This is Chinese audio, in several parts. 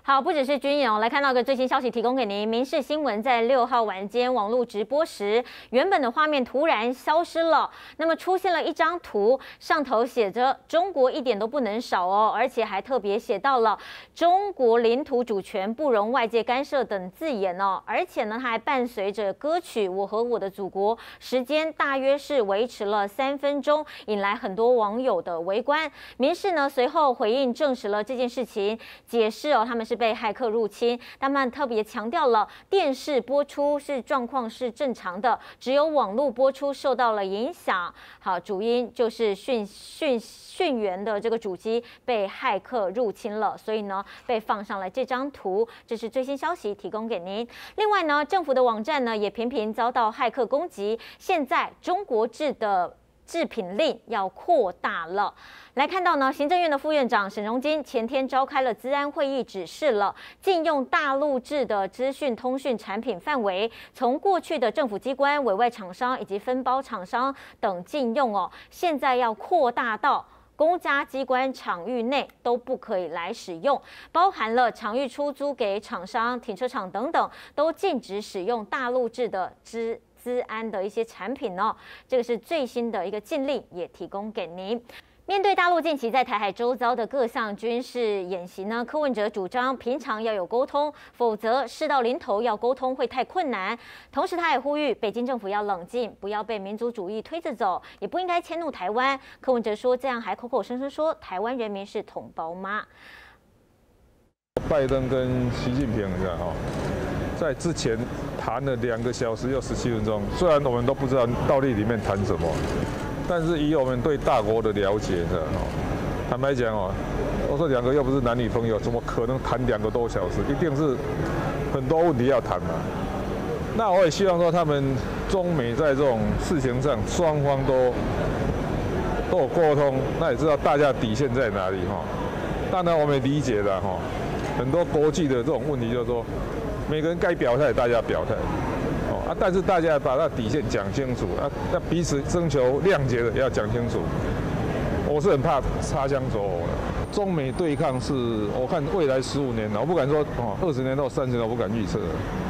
好，不只是军演哦，来看到个最新消息，提供给您。民视新闻在6号晚间网络直播时，原本的画面突然消失了，那么出现了一张图，上头写着“中国一点都不能少哦”，而且还特别写到了“中国领土主权不容外界干涉”等字眼哦，而且呢，它还伴随着歌曲《我和我的祖国》，时间大约是维持了3分钟，引来很多网友的围观。民视呢随后回应证实了这件事情，解释哦，他们是被骇客入侵，他们特别强调了电视播出状况是正常的，只有网络播出受到了影响。好，主因就是讯源的这个主机被骇客入侵了，所以呢被放上了这张图，这是最新消息提供给您。另外呢，政府的网站呢也频频遭到骇客攻击，现在中国制的制品令要扩大了。来看到呢，行政院的副院长沈荣金前天召开了资安会议，指示了禁用大陆制的资讯通讯产品范围，从过去的政府机关、委外厂商以及分包厂商等禁用哦，现在要扩大到公家机关场域内都不可以来使用，包含了场域出租给厂商、停车场等等，都禁止使用大陆制的资安的一些产品哦。这个是最新的一个禁令，也提供给您。面对大陆近期在台海周遭的各项军事演习呢，柯文哲主张平常要有沟通，否则事到临头要沟通会太困难。同时，他也呼吁北京政府要冷静，不要被民族主义推着走，也不应该迁怒台湾。柯文哲说，这样还口口声声说台湾人民是同胞吗？ 拜登跟习近平一样哈，在之前谈了2个小时又17分钟，虽然我们都不知道到底里面谈什么。但是以我们对大国的了解的哦，坦白讲哦，我说2个又不是男女朋友，怎么可能谈2个多小时？一定是很多问题要谈嘛。那我也希望说，他们中美在这种事情上，双方都有沟通，那也知道大家底线在哪里哈。当然我们也理解的哈，很多国际的这种问题，就是说每个人该表态，大家表态。但是大家把那底线讲清楚啊，那彼此征求谅解的也要讲清楚。我是很怕擦枪走火的。中美对抗是，我看未来15年我不敢说20年到30年我不敢预测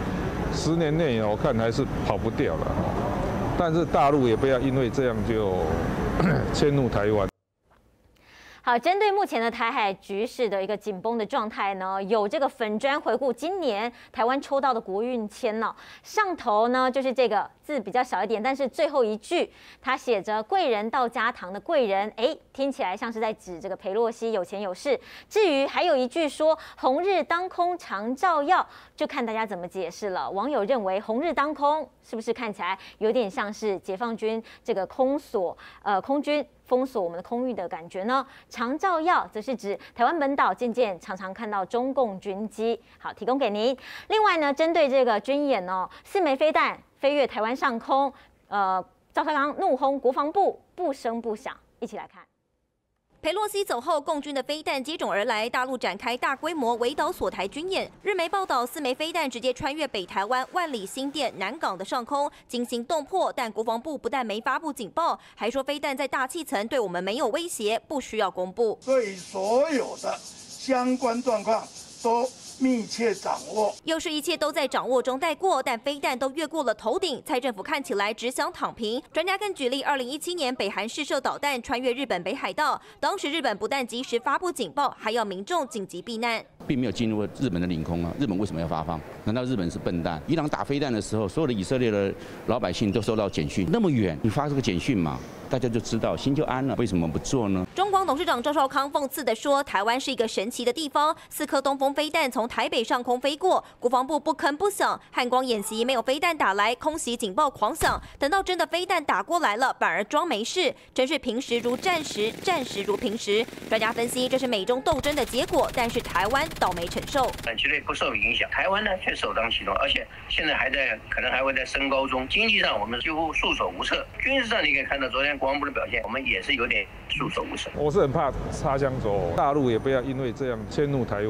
，10年内我看还是跑不掉了。但是大陆也不要因为这样就迁怒台湾。 好，针对目前的台海局势的一个紧绷的状态呢，有这个粉专回顾今年台湾抽到的国运签呢，上头呢就是这个字比较小一点，但是最后一句它写着"贵人到家堂"的贵人，听起来像是在指这个裴洛西有钱有势。至于还有一句说"红日当空常照耀"，就看大家怎么解释了。网友认为"红日当空"是不是看起来有点像是解放军这个空军封锁我们的空域的感觉呢？常照耀则是指台湾本岛渐渐常常看到中共军机。好，提供给您。另外呢，针对这个军演哦，4枚飞弹飞越台湾上空，赵少康怒轰国防部，不声不响。一起来看。 裴洛西走后，共军的飞弹接踵而来，大陆展开大规模围岛锁台军演。日媒报道，4枚飞弹直接穿越北台湾万里新店、南港的上空进行洞破，但国防部不但没发布警报，还说飞弹在大气层对我们没有威胁，不需要公布。 所以所有的相关状况都密切掌握， 又是一切都在掌握中带过，但飞弹都越过了头顶，蔡政府看起来只想躺平。专家更举例，2017年北韩试射导弹穿越日本北海道，当时日本不但及时发布警报，还要民众紧急避难， 并没有进入日本的领空啊！日本为什么要发放？难道日本是笨蛋？伊朗打飞弹的时候，所有的以色列的老百姓都收到简讯，那么远，你发这个简讯嘛？大家就知道，心就安了。为什么不做呢？ 中广董事长赵少康讽刺地说：“台湾是一个神奇的地方，4颗东风飞弹从台北上空飞过，国防部不吭不响。汉光演习没有飞弹打来，空袭警报狂响。等到真的飞弹打过来了，反而装没事，真是平时如战时，战时如平时。”专家分析，这是美中斗争的结果，但是台湾倒霉承受。 短期内不受影响，台湾呢却首当其冲，而且现在可能还会在升高中。经济上我们几乎束手无策，军事上你可以看到昨天国防部的表现，我们也是有点束手无策。 我是很怕擦枪走火，大陆也不要因为这样迁怒台湾，口口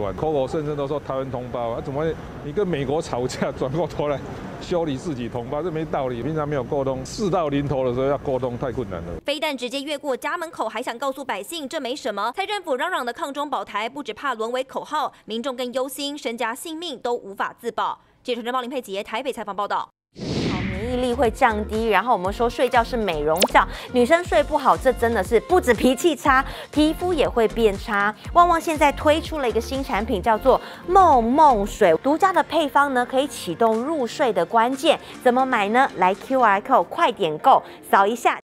声称都说台湾同胞啊，怎么会你跟美国吵架，转过头来修理自己同胞，这没道理。平常没有沟通，事到临头的时候要沟通太困难了。 飞弹直接越过家门口，还想告诉百姓这没什么。蔡政府嚷嚷的抗中保台，不只怕沦为口号，民众更忧心身家性命都无法自保。记者陈报林佩杰台北采访报道。 免疫力会降低，然后我们说睡觉是美容觉，女生睡不好，这真的是不止脾气差，皮肤也会变差。旺旺现在推出了一个新产品，叫做梦梦水，独家的配方呢，可以启动入睡的关键。怎么买呢？来 QR code 快点购，扫一下。